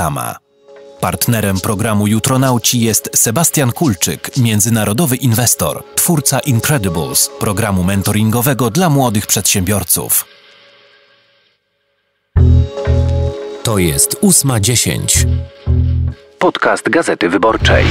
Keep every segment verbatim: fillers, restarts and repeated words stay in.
reklama. Partnerem programu Jutronauci jest Sebastian Kulczyk, międzynarodowy inwestor, twórca Incredibles, programu mentoringowego dla młodych przedsiębiorców. To jest ósma dziesięć. Podcast Gazety Wyborczej.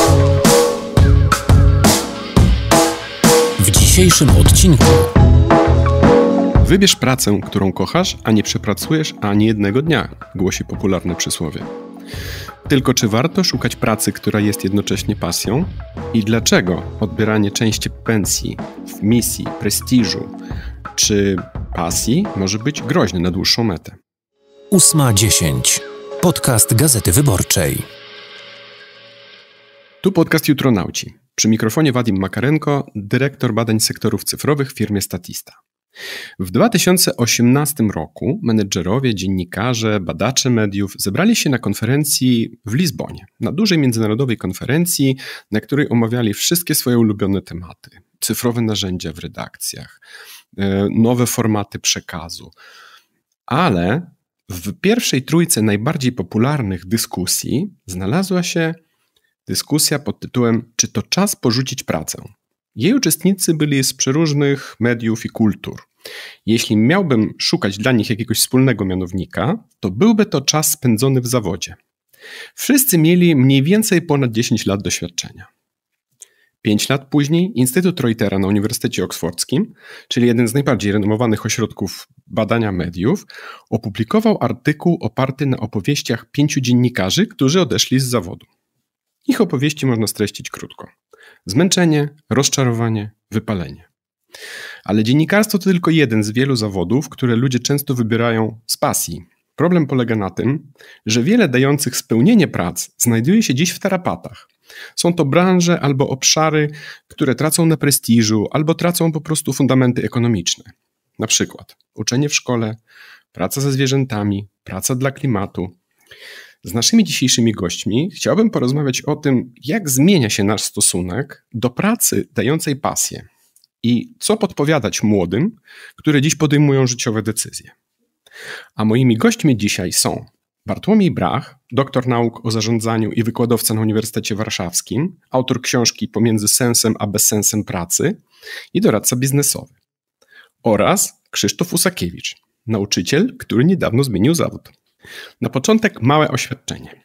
W dzisiejszym odcinku: wybierz pracę, którą kochasz, a nie przepracujesz ani jednego dnia, głosi popularne przysłowie. Tylko czy warto szukać pracy, która jest jednocześnie pasją? I dlaczego odbieranie części pensji w misji, prestiżu czy pasji może być groźne na dłuższą metę? ósma dziesięć. Podcast Gazety Wyborczej. Tu podcast Jutronauci. Przy mikrofonie Wadim Makarenko, dyrektor badań sektorów cyfrowych w firmie Statista. W dwa tysiące osiemnastym roku menedżerowie, dziennikarze, badacze mediów zebrali się na konferencji w Lizbonie, na dużej międzynarodowej konferencji, na której omawiali wszystkie swoje ulubione tematy. Cyfrowe narzędzia w redakcjach, nowe formaty przekazu. Ale w pierwszej trójce najbardziej popularnych dyskusji znalazła się dyskusja pod tytułem „Czy to czas porzucić pracę?”. Jej uczestnicy byli z przeróżnych mediów i kultur. Jeśli miałbym szukać dla nich jakiegoś wspólnego mianownika, to byłby to czas spędzony w zawodzie. Wszyscy mieli mniej więcej ponad dziesięć lat doświadczenia. Pięć lat później Instytut Reutera na Uniwersytecie Oksfordzkim, czyli jeden z najbardziej renomowanych ośrodków badania mediów, opublikował artykuł oparty na opowieściach pięciu dziennikarzy, którzy odeszli z zawodu. Ich opowieści można streścić krótko: zmęczenie, rozczarowanie, wypalenie. Ale dziennikarstwo to tylko jeden z wielu zawodów, które ludzie często wybierają z pasji. Problem polega na tym, że wiele dających spełnienie prac znajduje się dziś w tarapatach. Są to branże albo obszary, które tracą na prestiżu albo tracą po prostu fundamenty ekonomiczne. Na przykład uczenie w szkole, praca ze zwierzętami, praca dla klimatu. Z naszymi dzisiejszymi gośćmi chciałbym porozmawiać o tym, jak zmienia się nasz stosunek do pracy dającej pasję i co podpowiadać młodym, które dziś podejmują życiowe decyzje. A moimi gośćmi dzisiaj są Bartłomiej Brach, doktor nauk o zarządzaniu i wykładowca na Uniwersytecie Warszawskim, autor książki Pomiędzy sensem a bezsensem pracy i doradca biznesowy. Oraz Krzysztof Usakiewicz, nauczyciel, który niedawno zmienił zawód. Na początek małe oświadczenie.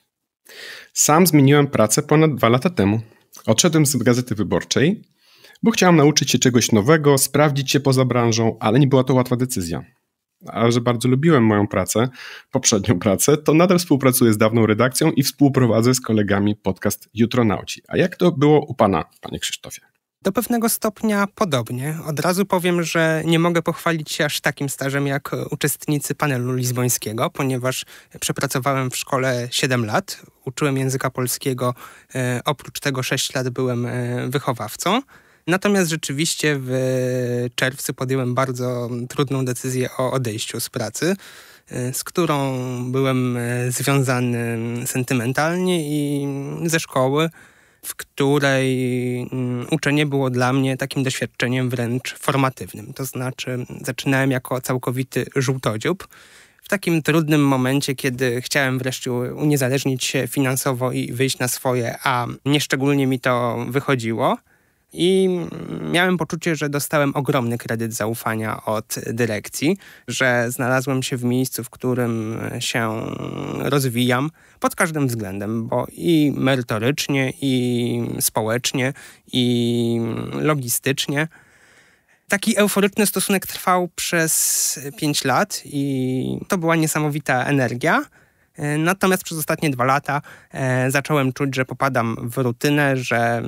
Sam zmieniłem pracę ponad dwa lata temu. Odszedłem z Gazety Wyborczej, bo chciałem nauczyć się czegoś nowego, sprawdzić się poza branżą, ale nie była to łatwa decyzja. A że bardzo lubiłem moją pracę, poprzednią pracę, to nadal współpracuję z dawną redakcją i współprowadzę z kolegami podcast Jutronauci. A jak to było u pana, panie Krzysztofie? Do pewnego stopnia podobnie. Od razu powiem, że nie mogę pochwalić się aż takim stażem jak uczestnicy panelu lizbońskiego, ponieważ przepracowałem w szkole siedem lat, uczyłem języka polskiego, e, oprócz tego sześć lat byłem e, wychowawcą. Natomiast rzeczywiście w czerwcu podjąłem bardzo trudną decyzję o odejściu z pracy, e, z którą byłem e, związany sentymentalnie i ze szkoły, w której uczenie było dla mnie takim doświadczeniem wręcz formatywnym. To znaczy zaczynałem jako całkowity żółtodziób. W takim trudnym momencie, kiedy chciałem wreszcie uniezależnić się finansowo i wyjść na swoje, a nieszczególnie mi to wychodziło. I miałem poczucie, że dostałem ogromny kredyt zaufania od dyrekcji, że znalazłem się w miejscu, w którym się rozwijam pod każdym względem, bo i merytorycznie, i społecznie, i logistycznie. Taki euforyczny stosunek trwał przez pięć lat i to była niesamowita energia. Natomiast przez ostatnie dwa lata e, zacząłem czuć, że popadam w rutynę, że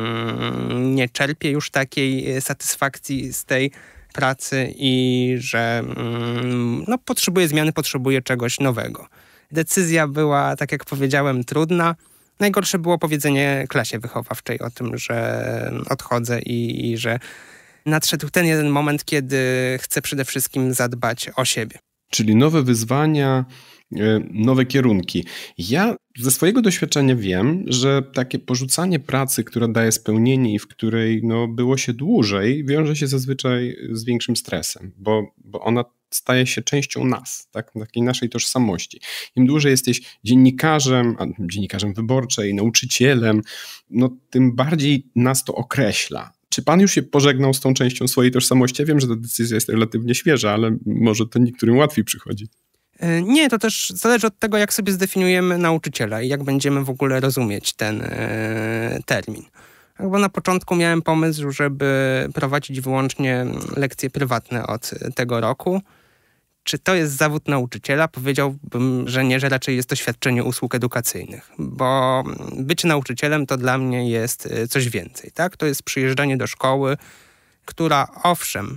mm, nie czerpię już takiej satysfakcji z tej pracy i że mm, no, potrzebuję zmiany, potrzebuję czegoś nowego. Decyzja była, tak jak powiedziałem, trudna. Najgorsze było powiedzenie klasie wychowawczej o tym, że odchodzę i, i że nadszedł ten jeden moment, kiedy chcę przede wszystkim zadbać o siebie. Czyli nowe wyzwania, nowe kierunki. Ja ze swojego doświadczenia wiem, że takie porzucanie pracy, która daje spełnienie i w której no, było się dłużej, wiąże się zazwyczaj z większym stresem, bo, bo ona staje się częścią nas, tak? Takiej naszej tożsamości. Im dłużej jesteś dziennikarzem, dziennikarzem wyborczej, nauczycielem, no tym bardziej nas to określa. Czy pan już się pożegnał z tą częścią swojej tożsamości? Ja wiem, że ta decyzja jest relatywnie świeża, ale może to niektórym łatwiej przychodzi. Nie, to też zależy od tego, jak sobie zdefiniujemy nauczyciela i jak będziemy w ogóle rozumieć ten e, termin. Bo na początku miałem pomysł, żeby prowadzić wyłącznie lekcje prywatne od tego roku. Czy to jest zawód nauczyciela? Powiedziałbym, że nie, że raczej jest to świadczenie usług edukacyjnych, bo bycie nauczycielem to dla mnie jest coś więcej, tak? To jest przyjeżdżanie do szkoły, która owszem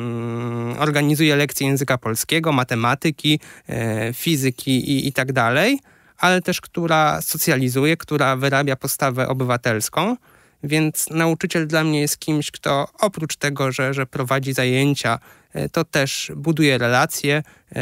mm, organizuje lekcje języka polskiego, matematyki, e, fizyki i, i tak dalej, ale też która socjalizuje, która wyrabia postawę obywatelską. Więc nauczyciel dla mnie jest kimś, kto oprócz tego, że, że prowadzi zajęcia, to też buduje relacje,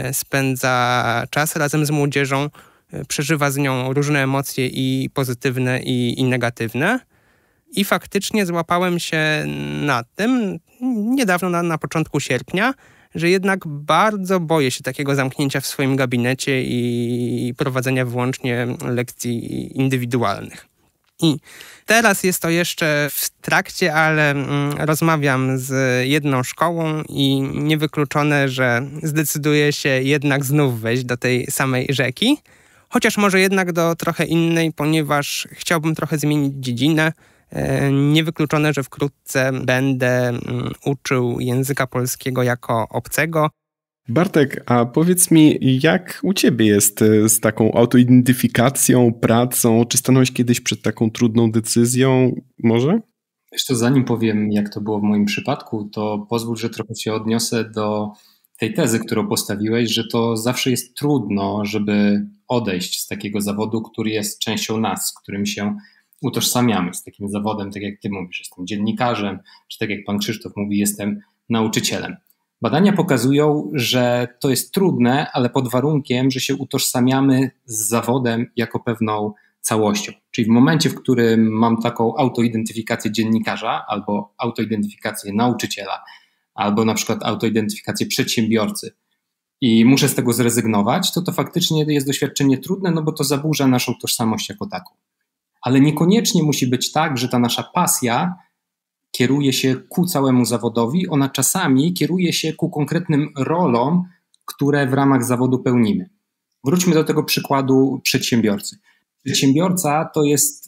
spędza czas razem z młodzieżą, przeżywa z nią różne emocje i pozytywne, i, i negatywne. I faktycznie złapałem się na tym niedawno, na, na początku sierpnia, że jednak bardzo boję się takiego zamknięcia w swoim gabinecie i prowadzenia wyłącznie lekcji indywidualnych. I teraz jest to jeszcze w trakcie, ale mm, rozmawiam z jedną szkołą i niewykluczone, że zdecyduję się jednak znów wejść do tej samej rzeki, chociaż może jednak do trochę innej, ponieważ chciałbym trochę zmienić dziedzinę. E, niewykluczone, że wkrótce będę mm, uczył języka polskiego jako obcego. Bartek, a powiedz mi, jak u ciebie jest z taką autoidentyfikacją, pracą? Czy stanąłeś kiedyś przed taką trudną decyzją? Może? Wiesz co, zanim powiem, jak to było w moim przypadku, to pozwól, że trochę się odniosę do tej tezy, którą postawiłeś, że to zawsze jest trudno, żeby odejść z takiego zawodu, który jest częścią nas, z którym się utożsamiamy, z takim zawodem, tak jak ty mówisz, jestem dziennikarzem, czy tak jak pan Krzysztof mówi, jestem nauczycielem. Badania pokazują, że to jest trudne, ale pod warunkiem, że się utożsamiamy z zawodem jako pewną całością. Czyli w momencie, w którym mam taką autoidentyfikację dziennikarza albo autoidentyfikację nauczyciela, albo na przykład autoidentyfikację przedsiębiorcy i muszę z tego zrezygnować, to to faktycznie jest doświadczenie trudne, no bo to zaburza naszą tożsamość jako taką. Ale niekoniecznie musi być tak, że ta nasza pasja kieruje się ku całemu zawodowi, ona czasami kieruje się ku konkretnym rolom, które w ramach zawodu pełnimy. Wróćmy do tego przykładu przedsiębiorcy. Przedsiębiorca to jest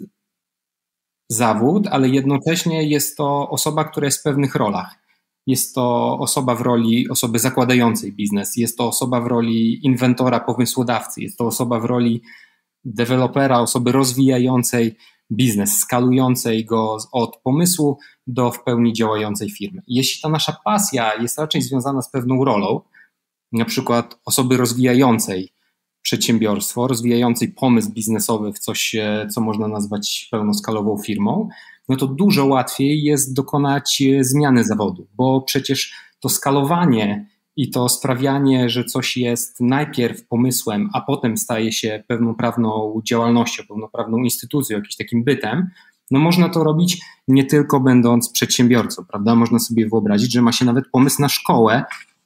zawód, ale jednocześnie jest to osoba, która jest w pewnych rolach. Jest to osoba w roli osoby zakładającej biznes, jest to osoba w roli inwentora, pomysłodawcy, jest to osoba w roli dewelopera, osoby rozwijającej biznes, skalującej go od pomysłu do w pełni działającej firmy. Jeśli ta nasza pasja jest raczej związana z pewną rolą, na przykład osoby rozwijającej przedsiębiorstwo, rozwijającej pomysł biznesowy w coś, co można nazwać pełnoskalową firmą, no to dużo łatwiej jest dokonać zmiany zawodu, bo przecież to skalowanie i to sprawianie, że coś jest najpierw pomysłem, a potem staje się pełnoprawną działalnością, pełnoprawną instytucją, jakimś takim bytem, no można to robić nie tylko będąc przedsiębiorcą, prawda? Można sobie wyobrazić, że ma się nawet pomysł na szkołę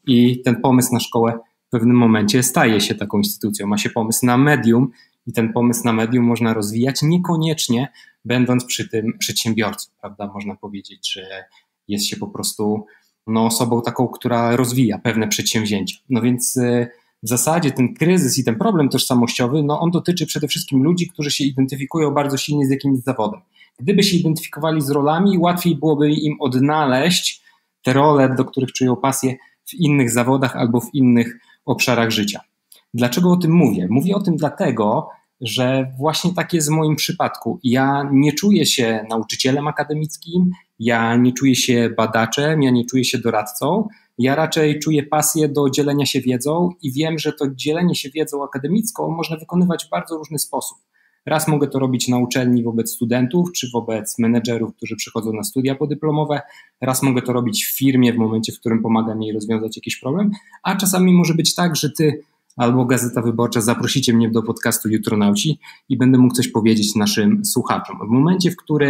i ten pomysł na szkołę w pewnym momencie staje się taką instytucją. Ma się pomysł na medium i ten pomysł na medium można rozwijać niekoniecznie będąc przy tym przedsiębiorcą, prawda? Można powiedzieć, że jest się po prostu no, osobą taką, która rozwija pewne przedsięwzięcia. No więc w zasadzie ten kryzys i ten problem tożsamościowy, no on dotyczy przede wszystkim ludzi, którzy się identyfikują bardzo silnie z jakimś zawodem. Gdyby się identyfikowali z rolami, łatwiej byłoby im odnaleźć te role, do których czują pasję w innych zawodach albo w innych obszarach życia. Dlaczego o tym mówię? Mówię o tym dlatego, że właśnie tak jest w moim przypadku. Ja nie czuję się nauczycielem akademickim, ja nie czuję się badaczem, ja nie czuję się doradcą, ja raczej czuję pasję do dzielenia się wiedzą i wiem, że to dzielenie się wiedzą akademicką można wykonywać w bardzo różny sposób. Raz mogę to robić na uczelni wobec studentów, czy wobec menedżerów, którzy przychodzą na studia podyplomowe, raz mogę to robić w firmie w momencie, w którym pomagam jej rozwiązać jakiś problem, a czasami może być tak, że ty albo Gazeta Wyborcza zaprosicie mnie do podcastu Jutronauci i będę mógł coś powiedzieć naszym słuchaczom. W momencie, w którym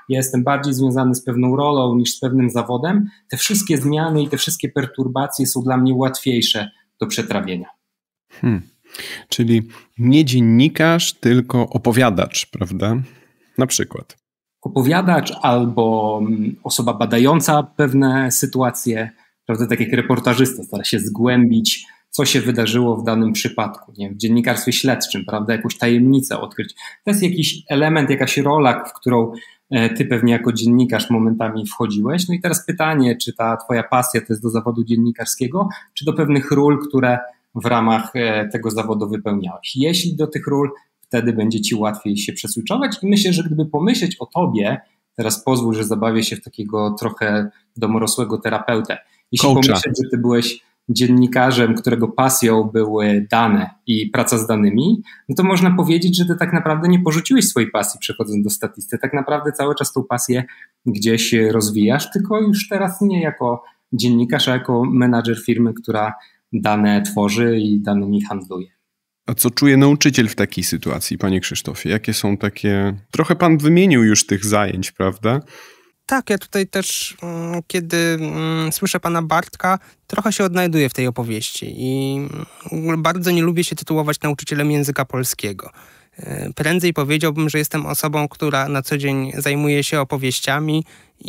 ja jestem bardziej związany z pewną rolą niż z pewnym zawodem, te wszystkie zmiany i te wszystkie perturbacje są dla mnie łatwiejsze do przetrawienia. Hmm. Czyli nie dziennikarz, tylko opowiadacz, prawda? Na przykład. Opowiadacz albo osoba badająca pewne sytuacje, prawda, tak jak reportażysta stara się zgłębić, co się wydarzyło w danym przypadku, nie wiem, w dziennikarstwie śledczym, prawda, jakąś tajemnicę odkryć. To jest jakiś element, jakaś rola, w którą ty pewnie jako dziennikarz momentami wchodziłeś. No i teraz pytanie, czy ta twoja pasja to jest do zawodu dziennikarskiego, czy do pewnych ról, które w ramach tego zawodu wypełniałeś. Jeśli do tych ról, wtedy będzie ci łatwiej się przeswitchować i myślę, że gdyby pomyśleć o tobie, teraz pozwól, że zabawię się w takiego trochę domorosłego terapeutę. Jeśli Coacha. pomyśleć, że ty byłeś dziennikarzem, którego pasją były dane i praca z danymi, no to można powiedzieć, że ty tak naprawdę nie porzuciłeś swojej pasji przechodząc do statysty. Tak naprawdę cały czas tą pasję gdzieś rozwijasz, tylko już teraz nie jako dziennikarz, a jako menadżer firmy, która dane tworzy i danymi handluje. A co czuje nauczyciel w takiej sytuacji, panie Krzysztofie? Jakie są takie... Trochę pan wymienił już tych zajęć, prawda? Tak, ja tutaj też, kiedy mm, słyszę pana Bartka, trochę się odnajduję w tej opowieści i bardzo nie lubię się tytułować nauczycielem języka polskiego. Prędzej powiedziałbym, że jestem osobą, która na co dzień zajmuje się opowieściami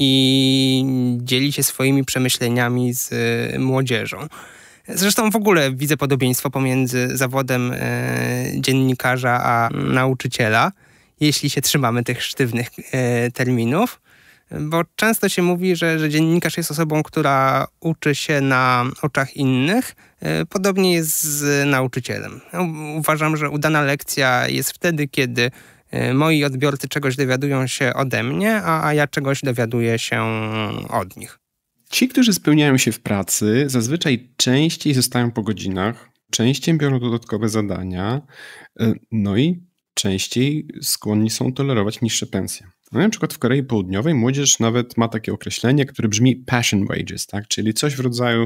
i dzieli się swoimi przemyśleniami z młodzieżą. Zresztą w ogóle widzę podobieństwo pomiędzy zawodem e, dziennikarza a nauczyciela, jeśli się trzymamy tych sztywnych e, terminów, bo często się mówi, że, że dziennikarz jest osobą, która uczy się na oczach innych. E, podobnie jest z nauczycielem. No, uważam, że udana lekcja jest wtedy, kiedy e, moi odbiorcy czegoś dowiadują się ode mnie, a, a ja czegoś dowiaduję się od nich. Ci, którzy spełniają się w pracy, zazwyczaj częściej zostają po godzinach, częściej biorą dodatkowe zadania, no i częściej skłonni są tolerować niższe pensje. No, na przykład w Korei Południowej młodzież nawet ma takie określenie, które brzmi passion wages, tak? Czyli coś w rodzaju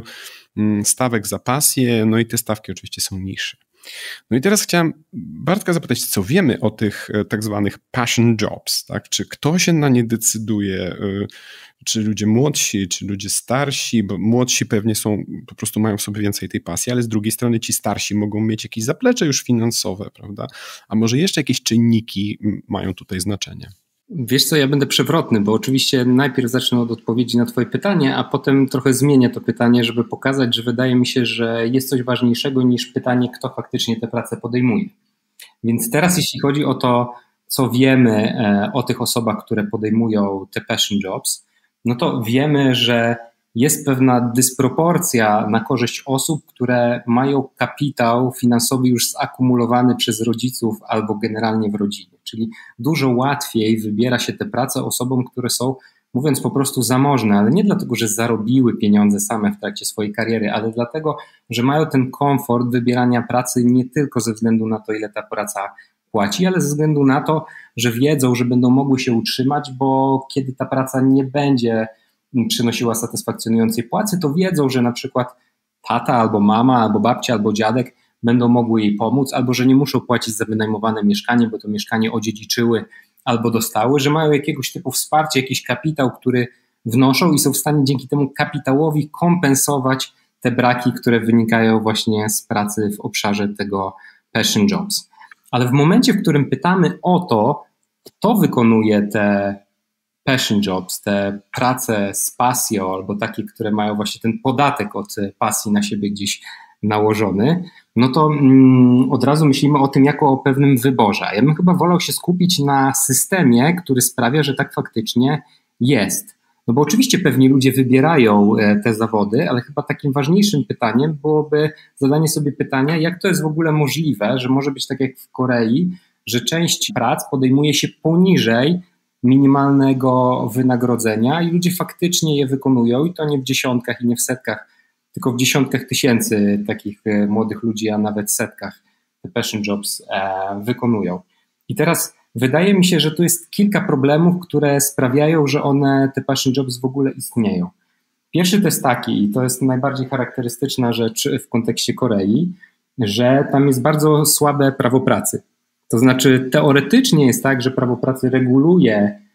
stawek za pasję, no i te stawki oczywiście są niższe. No i teraz chciałem Bartka zapytać, co wiemy o tych tak zwanych passion jobs, tak? Czy kto się na nie decyduje, czy ludzie młodsi, czy ludzie starsi, bo młodsi pewnie są, po prostu mają w sobie więcej tej pasji, ale z drugiej strony ci starsi mogą mieć jakieś zaplecze już finansowe, prawda? A może jeszcze jakieś czynniki mają tutaj znaczenie? Wiesz co, ja będę przewrotny, bo oczywiście najpierw zacznę od odpowiedzi na twoje pytanie, a potem trochę zmienię to pytanie, żeby pokazać, że wydaje mi się, że jest coś ważniejszego niż pytanie, kto faktycznie tę pracę podejmuje. Więc teraz jeśli chodzi o to, co wiemy o tych osobach, które podejmują te passion jobs, no to wiemy, że jest pewna dysproporcja na korzyść osób, które mają kapitał finansowy już zakumulowany przez rodziców albo generalnie w rodzinie. Czyli dużo łatwiej wybiera się tę pracę osobom, które są, mówiąc po prostu, zamożne, ale nie dlatego, że zarobiły pieniądze same w trakcie swojej kariery, ale dlatego, że mają ten komfort wybierania pracy nie tylko ze względu na to, ile ta praca płaci, ale ze względu na to, że wiedzą, że będą mogły się utrzymać, bo kiedy ta praca nie będzie przynosiła satysfakcjonującej płacy, to wiedzą, że na przykład tata albo mama, albo babcia, albo dziadek będą mogły jej pomóc, albo że nie muszą płacić za wynajmowane mieszkanie, bo to mieszkanie odziedziczyły albo dostały, że mają jakiegoś typu wsparcie, jakiś kapitał, który wnoszą i są w stanie dzięki temu kapitałowi kompensować te braki, które wynikają właśnie z pracy w obszarze tego passion jobs. Ale w momencie, w którym pytamy o to, kto wykonuje te passion jobs, te prace z pasją albo takie, które mają właśnie ten podatek od pasji na siebie gdzieś nałożony, no to mm, od razu myślimy o tym jako o pewnym wyborze. Ja bym chyba wolał się skupić na systemie, który sprawia, że tak faktycznie jest. No bo oczywiście pewnie ludzie wybierają te zawody, ale chyba takim ważniejszym pytaniem byłoby zadanie sobie pytania, jak to jest w ogóle możliwe, że może być tak jak w Korei, że część prac podejmuje się poniżej minimalnego wynagrodzenia i ludzie faktycznie je wykonują i to nie w dziesiątkach i nie w setkach, tylko w dziesiątkach tysięcy takich młodych ludzi, a nawet setkach te passion jobs wykonują. I teraz wydaje mi się, że tu jest kilka problemów, które sprawiają, że one, te passion jobs w ogóle istnieją. Pierwszy to jest taki, i to jest najbardziej charakterystyczna rzecz w kontekście Korei, że tam jest bardzo słabe prawo pracy. To znaczy teoretycznie jest tak, że prawo pracy reguluje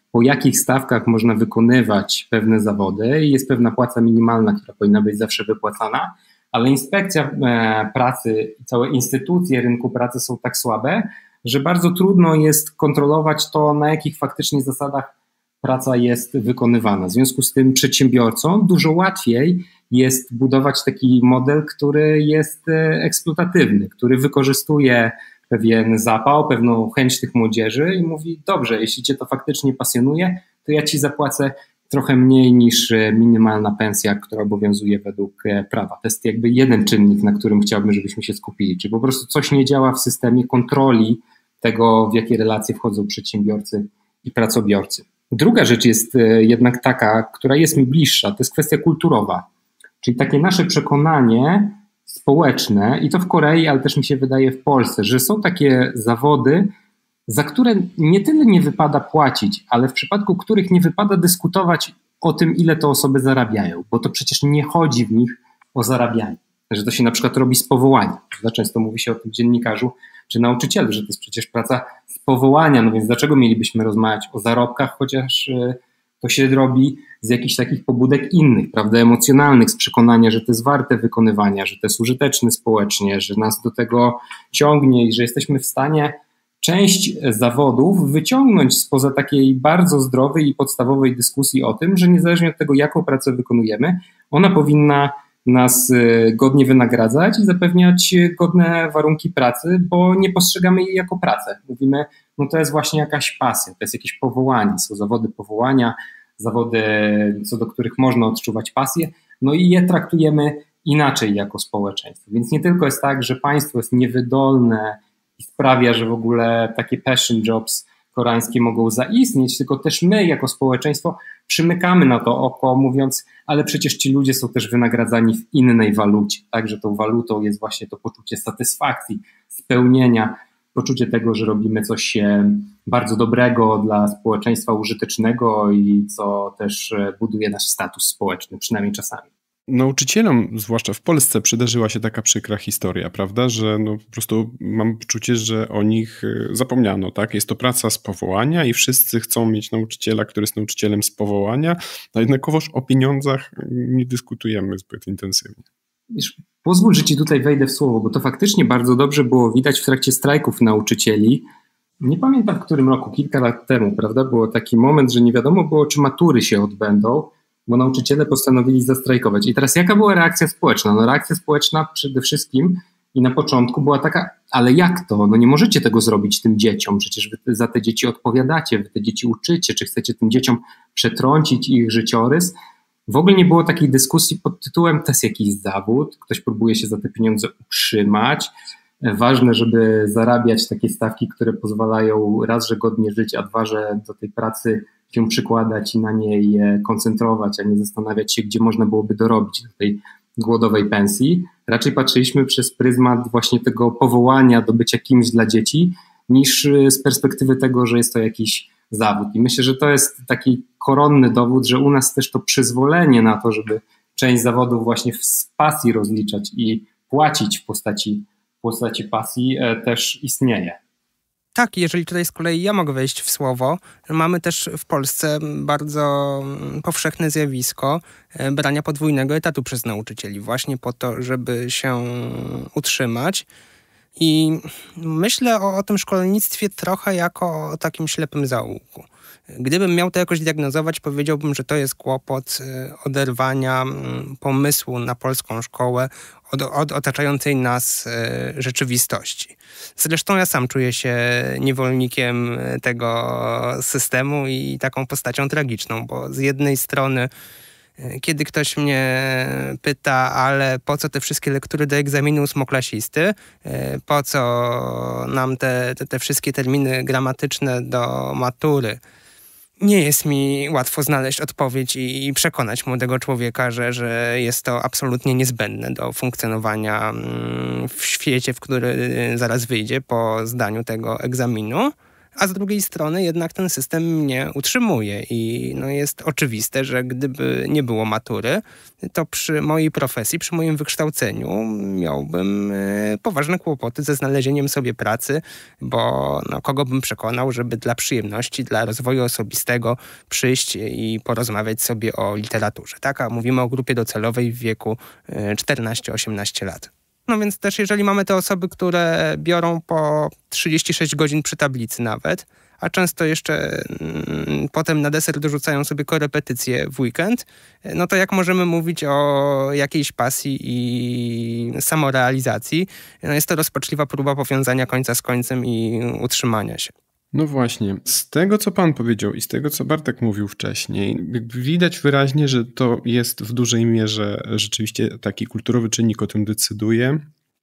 po jakich stawkach można wykonywać pewne zawody i jest pewna płaca minimalna, która powinna być zawsze wypłacana, ale inspekcja pracy i całe instytucje rynku pracy są tak słabe, że bardzo trudno jest kontrolować to, na jakich faktycznie zasadach praca jest wykonywana. W związku z tym przedsiębiorcom dużo łatwiej jest budować taki model, który jest eksplotatywny, który wykorzystuje pewien zapał, pewną chęć tych młodzieży i mówi, dobrze, jeśli cię to faktycznie pasjonuje, to ja ci zapłacę trochę mniej niż minimalna pensja, która obowiązuje według prawa. To jest jakby jeden czynnik, na którym chciałbym, żebyśmy się skupili, czyli po prostu coś nie działa w systemie kontroli tego, w jakie relacje wchodzą przedsiębiorcy i pracobiorcy. Druga rzecz jest jednak taka, która jest mi bliższa, to jest kwestia kulturowa, czyli takie nasze przekonanie społeczne i to w Korei, ale też mi się wydaje w Polsce, że są takie zawody, za które nie tyle nie wypada płacić, ale w przypadku których nie wypada dyskutować o tym, ile to osoby zarabiają, bo to przecież nie chodzi w nich o zarabianie, że to się na przykład robi z powołania. Często mówi się o tym dziennikarzu czy nauczycielu, że to jest przecież praca z powołania, no więc dlaczego mielibyśmy rozmawiać o zarobkach, chociaż to się robi z jakichś takich pobudek innych, prawda, emocjonalnych, z przekonania, że to jest warte wykonywania, że to jest użyteczne społecznie, że nas do tego ciągnie i że jesteśmy w stanie część zawodów wyciągnąć spoza takiej bardzo zdrowej i podstawowej dyskusji o tym, że niezależnie od tego, jaką pracę wykonujemy, ona powinna nas godnie wynagradzać i zapewniać godne warunki pracy, bo nie postrzegamy jej jako pracę. Mówimy, no to jest właśnie jakaś pasja, to jest jakieś powołanie, są zawody powołania, zawody, co do których można odczuwać pasję, no i je traktujemy inaczej jako społeczeństwo. Więc nie tylko jest tak, że państwo jest niewydolne i sprawia, że w ogóle takie passion jobs koreańskie mogą zaistnieć, tylko też my jako społeczeństwo przymykamy na to oko, mówiąc, ale przecież ci ludzie są też wynagradzani w innej walucie, tak, że tą walutą jest właśnie to poczucie satysfakcji, spełnienia, poczucie tego, że robimy coś bardzo dobrego dla społeczeństwa, użytecznego i co też buduje nasz status społeczny, przynajmniej czasami. Nauczycielom, zwłaszcza w Polsce, przydarzyła się taka przykra historia, prawda, że no po prostu mam poczucie, że o nich zapomniano, tak? Jest to praca z powołania i wszyscy chcą mieć nauczyciela, który jest nauczycielem z powołania, a jednakowoż o pieniądzach nie dyskutujemy zbyt intensywnie. Wiesz, pozwól, że ci tutaj wejdę w słowo, bo to faktycznie bardzo dobrze było widać w trakcie strajków nauczycieli. Nie pamiętam w którym roku, kilka lat temu, prawda, było taki moment, że nie wiadomo było, czy matury się odbędą, bo nauczyciele postanowili zastrajkować. I teraz jaka była reakcja społeczna? No reakcja społeczna przede wszystkim i na początku była taka, ale jak to? No nie możecie tego zrobić tym dzieciom, przecież wy za te dzieci odpowiadacie, wy te dzieci uczycie, czy chcecie tym dzieciom przetrącić ich życiorys? W ogóle nie było takiej dyskusji pod tytułem, to jest jakiś zawód, ktoś próbuje się za te pieniądze utrzymać. Ważne, żeby zarabiać takie stawki, które pozwalają raz, że godnie żyć, a dwa, że do tej pracy się przykładać i na niej koncentrować, a nie zastanawiać się, gdzie można byłoby dorobić do tej głodowej pensji. Raczej patrzyliśmy przez pryzmat właśnie tego powołania do bycia kimś dla dzieci, niż z perspektywy tego, że jest to jakiś zawód. I myślę, że to jest taki koronny dowód, że u nas też to przyzwolenie na to, żeby część zawodów właśnie z pasji rozliczać i płacić w postaci, w postaci pasji też istnieje. Tak, jeżeli tutaj z kolei ja mogę wejść w słowo, mamy też w Polsce bardzo powszechne zjawisko brania podwójnego etatu przez nauczycieli, właśnie po to, żeby się utrzymać. I myślę o, o tym szkolnictwie trochę jako o takim ślepym zaułku. Gdybym miał to jakoś diagnozować, powiedziałbym, że to jest kłopot oderwania pomysłu na polską szkołę od, od otaczającej nas rzeczywistości. Zresztą ja sam czuję się niewolnikiem tego systemu i taką postacią tragiczną, bo z jednej strony kiedy ktoś mnie pyta, ale po co te wszystkie lektury do egzaminu ósmoklasisty, po co nam te, te, te wszystkie terminy gramatyczne do matury, nie jest mi łatwo znaleźć odpowiedź i, i przekonać młodego człowieka, że, że jest to absolutnie niezbędne do funkcjonowania w świecie, w który zaraz wyjdzie po zdaniu tego egzaminu. a z drugiej strony jednak ten system mnie utrzymuje i no jest oczywiste, że gdyby nie było matury, to przy mojej profesji, przy moim wykształceniu miałbym poważne kłopoty ze znalezieniem sobie pracy, bo no, kogo bym przekonał, żeby dla przyjemności, dla rozwoju osobistego przyjść i porozmawiać sobie o literaturze, tak? A mówimy o grupie docelowej w wieku czternaście osiemnaście lat. No więc też jeżeli mamy te osoby, które biorą po trzydzieści sześć godzin przy tablicy nawet, a często jeszcze mm, potem na deser dorzucają sobie korepetycje w weekend, no to jak możemy mówić o jakiejś pasji i samorealizacji? No jest to rozpaczliwa próba powiązania końca z końcem i utrzymania się. No właśnie, z tego co pan powiedział i z tego co Bartek mówił wcześniej, widać wyraźnie, że to jest w dużej mierze rzeczywiście taki kulturowy czynnik o tym decyduje.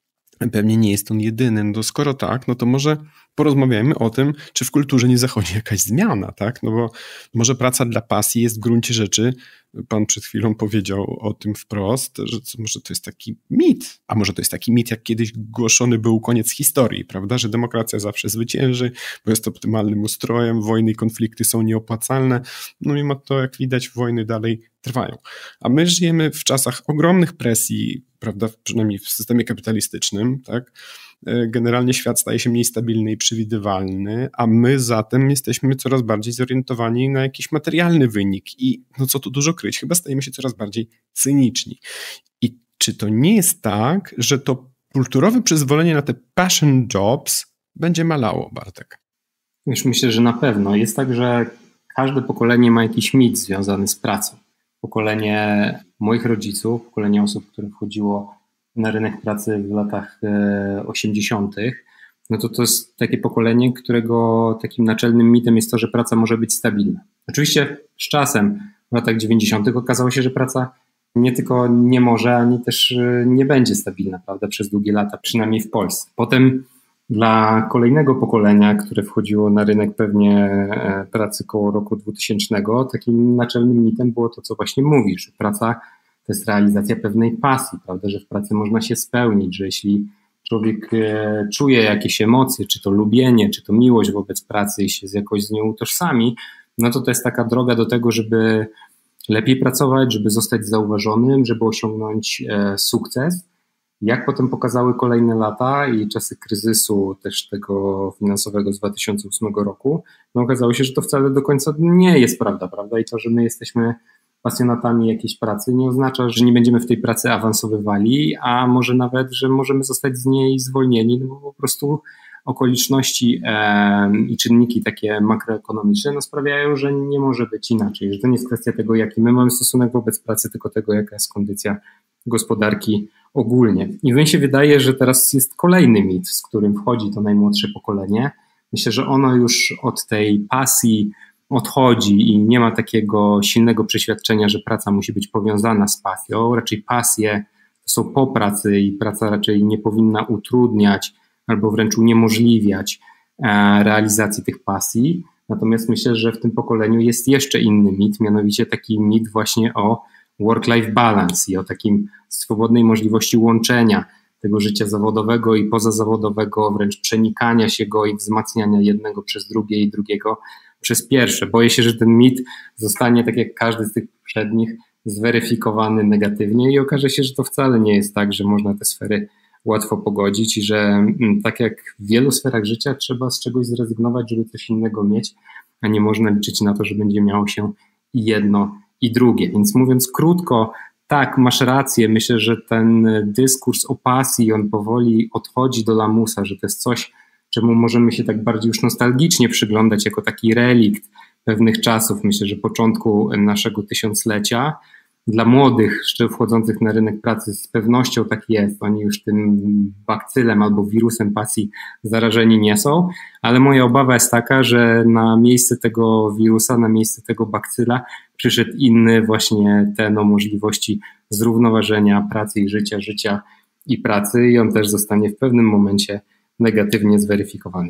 Pewnie nie jest on jedynym. No skoro tak, no to może porozmawiajmy o tym, czy w kulturze nie zachodzi jakaś zmiana, tak? No bo może praca dla pasji jest w gruncie rzeczy, pan przed chwilą powiedział o tym wprost, że może to jest taki mit, a może to jest taki mit, jak kiedyś głoszony był koniec historii, prawda? Że demokracja zawsze zwycięży, bo jest optymalnym ustrojem, wojny i konflikty są nieopłacalne, no mimo to, jak widać, wojny dalej trwają. A my żyjemy w czasach ogromnych presji, prawda, przynajmniej w systemie kapitalistycznym, tak? Generalnie świat staje się mniej stabilny i przewidywalny, a my zatem jesteśmy coraz bardziej zorientowani na jakiś materialny wynik i no co tu dużo kryć, chyba stajemy się coraz bardziej cyniczni. I czy to nie jest tak, że to kulturowe przyzwolenie na te passion jobs będzie malało, Bartek? Już myślę, że na pewno. Jest tak, że każde pokolenie ma jakiś mit związany z pracą. Pokolenie moich rodziców, pokolenie osób, które wchodziło na rynek pracy w latach osiemdziesiątych, no to to jest takie pokolenie, którego takim naczelnym mitem jest to, że praca może być stabilna. Oczywiście z czasem w latach dziewięćdziesiątych okazało się, że praca nie tylko nie może, ani też nie będzie stabilna, prawda, przez długie lata, przynajmniej w Polsce. Potem dla kolejnego pokolenia, które wchodziło na rynek pewnie pracy koło roku dwutysięcznego, takim naczelnym mitem było to, co właśnie mówisz, że praca to jest realizacja pewnej pasji, prawda, że w pracy można się spełnić, że jeśli człowiek czuje jakieś emocje, czy to lubienie, czy to miłość wobec pracy i się jakoś z nią utożsami, no to to jest taka droga do tego, żeby lepiej pracować, żeby zostać zauważonym, żeby osiągnąć sukces. Jak potem pokazały kolejne lata i czasy kryzysu też tego finansowego z dwa tysiące ósmego roku, no okazało się, że to wcale do końca nie jest prawda, prawda? I to, że my jesteśmy pasjonatami jakiejś pracy, nie oznacza, że nie będziemy w tej pracy awansowywali, a może nawet, że możemy zostać z niej zwolnieni, no bo po prostu okoliczności e, i czynniki takie makroekonomiczne no sprawiają, że nie może być inaczej, że to nie jest kwestia tego, jaki my mamy stosunek wobec pracy, tylko tego, jaka jest kondycja gospodarki ogólnie. I mi się wydaje, że teraz jest kolejny mit, z którym wchodzi to najmłodsze pokolenie. Myślę, że ono już od tej pasji odchodzi i nie ma takiego silnego przeświadczenia, że praca musi być powiązana z pasją. Raczej pasje to są po pracy i praca raczej nie powinna utrudniać albo wręcz uniemożliwiać realizacji tych pasji. Natomiast myślę, że w tym pokoleniu jest jeszcze inny mit, mianowicie taki mit właśnie o work-life balance i o takim swobodnej możliwości łączenia tego życia zawodowego i pozazawodowego, wręcz przenikania się go i wzmacniania jednego przez drugie i drugiego przez pierwsze. Boję się, że ten mit zostanie, tak jak każdy z tych poprzednich, zweryfikowany negatywnie i okaże się, że to wcale nie jest tak, że można te sfery łatwo pogodzić i że tak jak w wielu sferach życia trzeba z czegoś zrezygnować, żeby coś innego mieć, a nie można liczyć na to, że będzie miało się i jedno, i drugie. Więc mówiąc krótko, tak, masz rację, myślę, że ten dyskurs o pasji, on powoli odchodzi do lamusa, że to jest coś, czemu możemy się tak bardziej już nostalgicznie przyglądać jako taki relikt pewnych czasów, myślę, że początku naszego tysiąclecia. Dla młodych, jeszcze wchodzących na rynek pracy z pewnością tak jest, oni już tym bakcylem albo wirusem pasji zarażeni nie są, ale moja obawa jest taka, że na miejsce tego wirusa, na miejsce tego bakcyla przyszedł inny właśnie ten o możliwości zrównoważenia pracy i życia, życia i pracy i on też zostanie w pewnym momencie negatywnie zweryfikowany.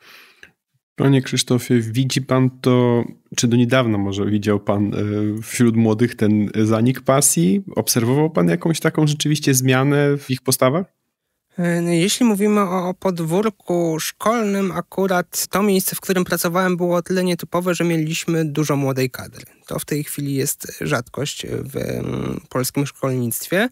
Panie Krzysztofie, widzi pan to, czy do niedawna może widział pan wśród młodych ten zanik pasji? Obserwował pan jakąś taką rzeczywiście zmianę w ich postawach? Jeśli mówimy o podwórku szkolnym, akurat to miejsce, w którym pracowałem, było o tyle nietypowe, że mieliśmy dużo młodej kadry. To w tej chwili jest rzadkość w polskim szkolnictwie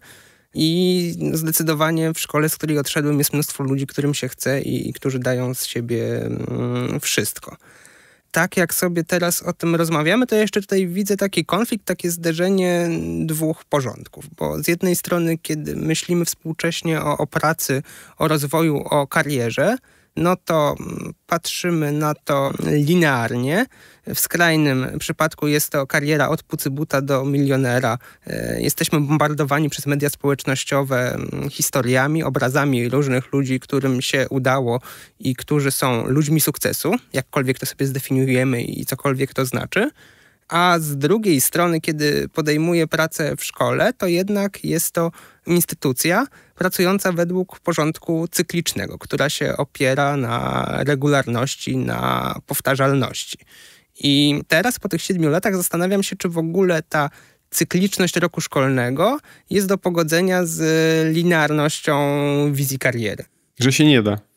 i zdecydowanie w szkole, z której odszedłem, jest mnóstwo ludzi, którym się chce i, i którzy dają z siebie wszystko. Tak jak sobie teraz o tym rozmawiamy, to ja jeszcze tutaj widzę taki konflikt, takie zderzenie dwóch porządków. Bo z jednej strony, kiedy myślimy współcześnie o, o pracy, o rozwoju, o karierze, no to patrzymy na to linearnie. W skrajnym przypadku jest to kariera od pucybuta do milionera. Jesteśmy bombardowani przez media społecznościowe historiami, obrazami różnych ludzi, którym się udało i którzy są ludźmi sukcesu, jakkolwiek to sobie zdefiniujemy i cokolwiek to znaczy. A z drugiej strony, kiedy podejmuję pracę w szkole, to jednak jest to instytucja pracująca według porządku cyklicznego, która się opiera na regularności, na powtarzalności. I teraz po tych siedmiu latach zastanawiam się, czy w ogóle ta cykliczność roku szkolnego jest do pogodzenia z linearnością wizji kariery. Że się nie da.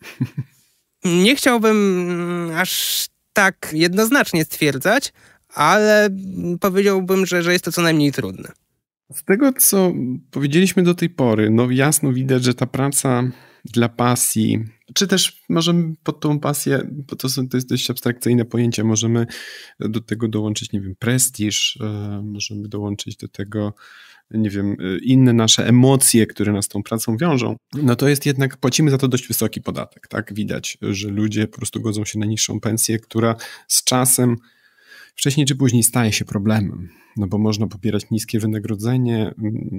Nie chciałbym aż tak jednoznacznie stwierdzać, ale powiedziałbym, że, że jest to co najmniej trudne. Z tego, co powiedzieliśmy do tej pory, no jasno widać, że ta praca dla pasji, czy też możemy pod tą pasję, bo to, są, to jest dość abstrakcyjne pojęcie, możemy do tego dołączyć, nie wiem, prestiż, możemy dołączyć do tego, nie wiem, inne nasze emocje, które nas z tą pracą wiążą, no to jest jednak, płacimy za to dość wysoki podatek, tak? Widać, że ludzie po prostu godzą się na niższą pensję, która z czasem wcześniej czy później staje się problemem, no bo można pobierać niskie wynagrodzenie,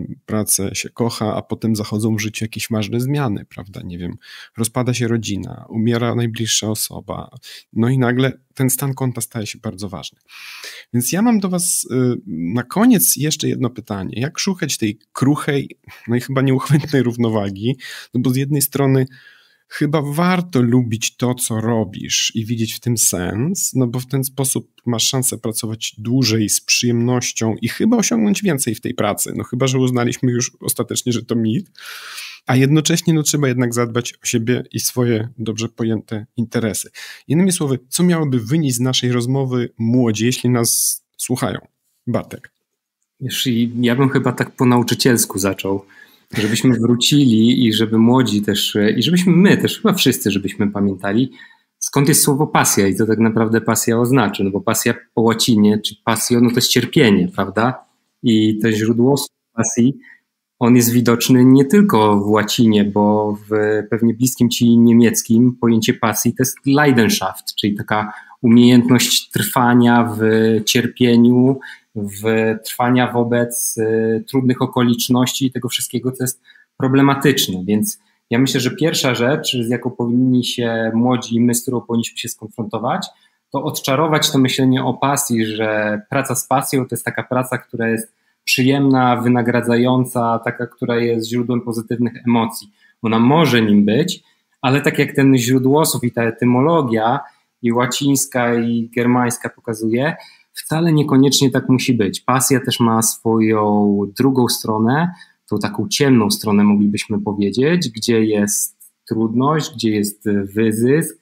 pracę się kocha, a potem zachodzą w życiu jakieś ważne zmiany, prawda, nie wiem, rozpada się rodzina, umiera najbliższa osoba, no i nagle ten stan konta staje się bardzo ważny. Więc ja mam do was na koniec jeszcze jedno pytanie, jak szukać tej kruchej, no i chyba nieuchwytnej równowagi, no bo z jednej strony chyba warto lubić to, co robisz i widzieć w tym sens, no bo w ten sposób masz szansę pracować dłużej z przyjemnością i chyba osiągnąć więcej w tej pracy. No chyba, że uznaliśmy już ostatecznie, że to mit, a jednocześnie no trzeba jednak zadbać o siebie i swoje dobrze pojęte interesy. Innymi słowy, co miałoby wynieść z naszej rozmowy młodzi, jeśli nas słuchają? Bartek. Wiesz, ja bym chyba tak po nauczycielsku zaczął. Żebyśmy wrócili i żeby młodzi też, i żebyśmy my też, chyba wszyscy, żebyśmy pamiętali, skąd jest słowo pasja i co tak naprawdę pasja oznacza, no bo pasja po łacinie, czy pasjo, no to jest cierpienie, prawda? I to źródło pasji, on jest widoczny nie tylko w łacinie, bo w pewnie bliskim ci niemieckim pojęcie pasji to jest Leidenschaft, czyli taka umiejętność trwania w cierpieniu, w trwania wobec y, trudnych okoliczności i tego wszystkiego, co jest problematyczne. Więc ja myślę, że pierwsza rzecz, z jaką powinni się młodzi, my z którą powinniśmy się skonfrontować, to odczarować to myślenie o pasji, że praca z pasją to jest taka praca, która jest przyjemna, wynagradzająca, taka, która jest źródłem pozytywnych emocji. Ona może nim być, ale tak jak ten źródłosłów i ta etymologia i łacińska i germańska pokazuje, wcale niekoniecznie tak musi być. Pasja też ma swoją drugą stronę, tą taką ciemną stronę moglibyśmy powiedzieć, gdzie jest trudność, gdzie jest wyzysk,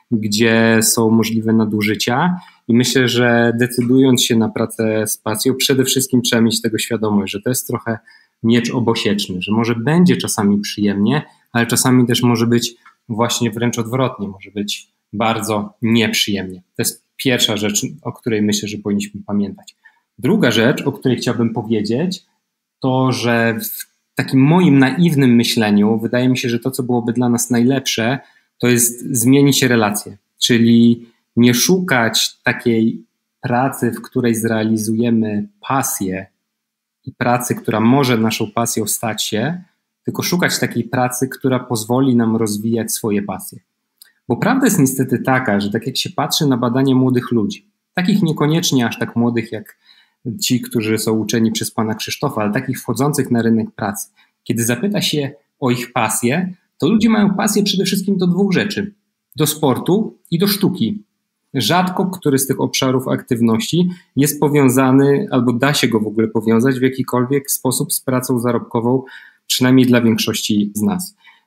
gdzie są możliwe nadużycia i myślę, że decydując się na pracę z pasją, przede wszystkim trzeba mieć tego świadomość, że to jest trochę miecz obosieczny, że może będzie czasami przyjemnie, ale czasami też może być właśnie wręcz odwrotnie, może być bardzo nieprzyjemnie. To jest pierwsza rzecz, o której myślę, że powinniśmy pamiętać. Druga rzecz, o której chciałbym powiedzieć, to, że w takim moim naiwnym myśleniu wydaje mi się, że to, co byłoby dla nas najlepsze, to jest zmienić relacje, czyli nie szukać takiej pracy, w której zrealizujemy pasję i pracy, która może naszą pasją stać się, tylko szukać takiej pracy, która pozwoli nam rozwijać swoje pasje. Bo prawda jest niestety taka, że tak jak się patrzy na badania młodych ludzi, takich niekoniecznie aż tak młodych jak ci, którzy są uczeni przez pana Krzysztofa, ale takich wchodzących na rynek pracy, kiedy zapyta się o ich pasję, to ludzie mają pasję przede wszystkim do dwóch rzeczy. Do sportu i do sztuki. Rzadko który z tych obszarów aktywności jest powiązany, albo da się go w ogóle powiązać w jakikolwiek sposób z pracą zarobkową, przynajmniej dla większości z nas.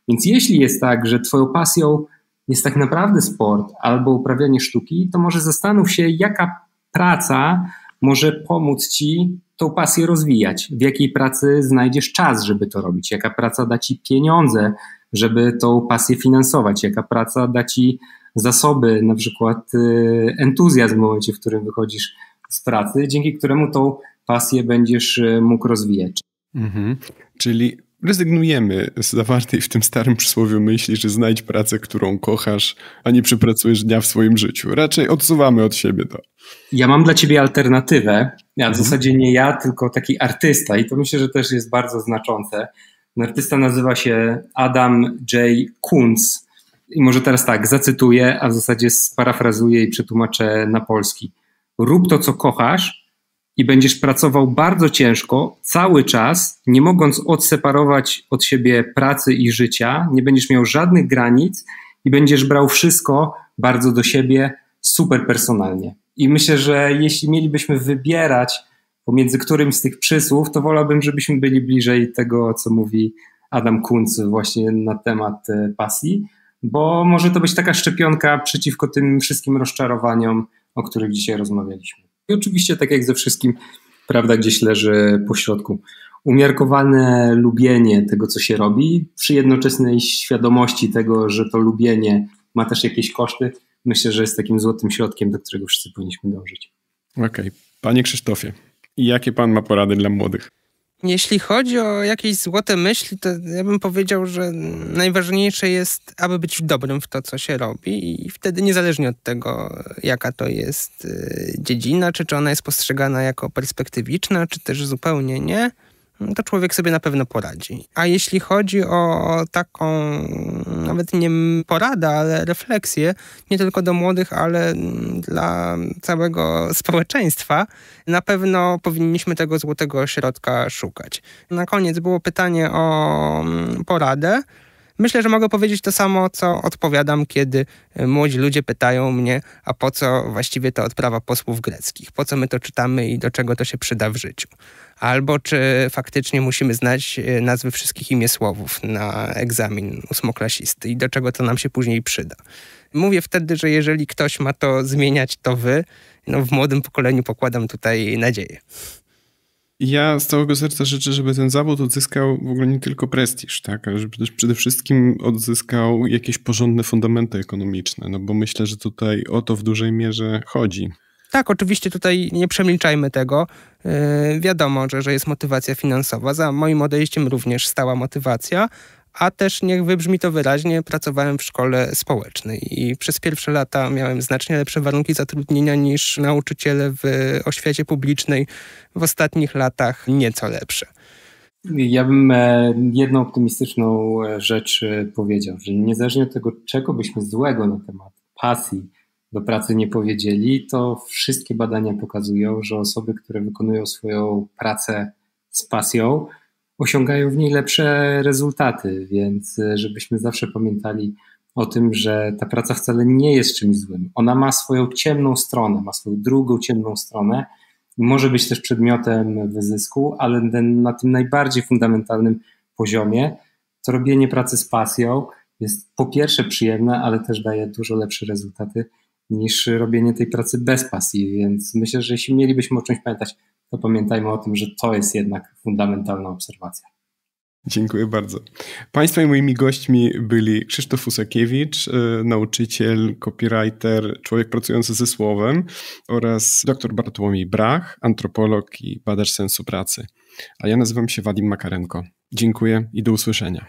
Więc jeśli jest tak, że twoją pasją jest tak naprawdę sport albo uprawianie sztuki, to może zastanów się, jaka praca może pomóc ci tą pasję rozwijać, w jakiej pracy znajdziesz czas, żeby to robić, jaka praca da ci pieniądze, żeby tą pasję finansować, jaka praca da ci zasoby, na przykład entuzjazm w momencie, w którym wychodzisz z pracy, dzięki któremu tą pasję będziesz mógł rozwijać. Mhm. Czyli rezygnujemy z zawartej w tym starym przysłowiu myśli, że znajdź pracę, którą kochasz, a nie przepracujesz dnia w swoim życiu. Raczej odsuwamy od siebie to. Ja mam dla ciebie alternatywę. Ja w Mhm. zasadzie nie ja, tylko taki artysta i to myślę, że też jest bardzo znaczące. Ten artysta nazywa się Adam J. Kuntz i może teraz tak, zacytuję, a w zasadzie sparafrazuję i przetłumaczę na polski. Rób to, co kochasz i będziesz pracował bardzo ciężko, cały czas, nie mogąc odseparować od siebie pracy i życia, nie będziesz miał żadnych granic i będziesz brał wszystko bardzo do siebie, super personalnie. I myślę, że jeśli mielibyśmy wybierać pomiędzy którymś z tych przysłów, to wolałbym, żebyśmy byli bliżej tego, co mówi Adam Kuntz właśnie na temat pasji, bo może to być taka szczepionka przeciwko tym wszystkim rozczarowaniom, o których dzisiaj rozmawialiśmy. I oczywiście, tak jak ze wszystkim, prawda gdzieś leży po środku. Umiarkowane lubienie tego, co się robi, przy jednoczesnej świadomości tego, że to lubienie ma też jakieś koszty, myślę, że jest takim złotym środkiem, do którego wszyscy powinniśmy dążyć. Okej. Okay. Panie Krzysztofie, jakie pan ma porady dla młodych? Jeśli chodzi o jakieś złote myśli, to ja bym powiedział, że najważniejsze jest, aby być dobrym w to, co się robi i wtedy niezależnie od tego, jaka to jest dziedzina, czy, czy ona jest postrzegana jako perspektywiczna, czy też zupełnie nie, to człowiek sobie na pewno poradzi. A jeśli chodzi o taką, nawet nie poradę, ale refleksję, nie tylko do młodych, ale dla całego społeczeństwa, na pewno powinniśmy tego złotego środka szukać. Na koniec było pytanie o poradę. Myślę, że mogę powiedzieć to samo, co odpowiadam, kiedy młodzi ludzie pytają mnie, a po co właściwie ta odprawa posłów greckich? Po co my to czytamy i do czego to się przyda w życiu? Albo czy faktycznie musimy znać nazwy wszystkich imiesłowów na egzamin ósmoklasisty i do czego to nam się później przyda? Mówię wtedy, że jeżeli ktoś ma to zmieniać, to wy. No, w młodym pokoleniu pokładam tutaj nadzieję. Ja z całego serca życzę, żeby ten zawód odzyskał w ogóle nie tylko prestiż, tak, ale żeby też przede wszystkim odzyskał jakieś porządne fundamenty ekonomiczne, no bo myślę, że tutaj o to w dużej mierze chodzi. Tak, oczywiście tutaj nie przemilczajmy tego. Yy, wiadomo, że, że jest motywacja finansowa. Za moim odejściem również stała motywacja, a też niech wybrzmi to wyraźnie, pracowałem w szkole społecznej i przez pierwsze lata miałem znacznie lepsze warunki zatrudnienia niż nauczyciele w oświacie publicznej. W ostatnich latach nieco lepsze. Ja bym jedną optymistyczną rzecz powiedział, że niezależnie od tego, czego byśmy złego na temat pasji do pracy nie powiedzieli, to wszystkie badania pokazują, że osoby, które wykonują swoją pracę z pasją, osiągają w niej lepsze rezultaty, więc żebyśmy zawsze pamiętali o tym, że ta praca wcale nie jest czymś złym. Ona ma swoją ciemną stronę, ma swoją drugą ciemną stronę i może być też przedmiotem wyzysku, ale ten, na tym najbardziej fundamentalnym poziomie to robienie pracy z pasją jest po pierwsze przyjemne, ale też daje dużo lepsze rezultaty niż robienie tej pracy bez pasji, więc myślę, że jeśli mielibyśmy o czymś pamiętać, to pamiętajmy o tym, że to jest jednak fundamentalna obserwacja. Dziękuję bardzo. Państwa i moimi gośćmi byli Krzysztof Usakiewicz, nauczyciel, copywriter, człowiek pracujący ze słowem oraz dr Bartłomiej Brach, antropolog i badacz sensu pracy. A ja nazywam się Wadim Makarenko. Dziękuję i do usłyszenia.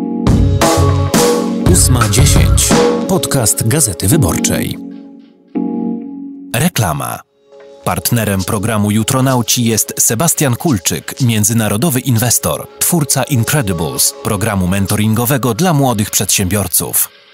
ósma dziesięć. Podcast Gazety Wyborczej. Reklama. Partnerem programu Jutronauci jest Sebastian Kulczyk, międzynarodowy inwestor, twórca Incredibles, programu mentoringowego dla młodych przedsiębiorców.